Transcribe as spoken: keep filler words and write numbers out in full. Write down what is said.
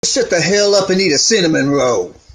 Shut the hell up and eat a cinnamon roll.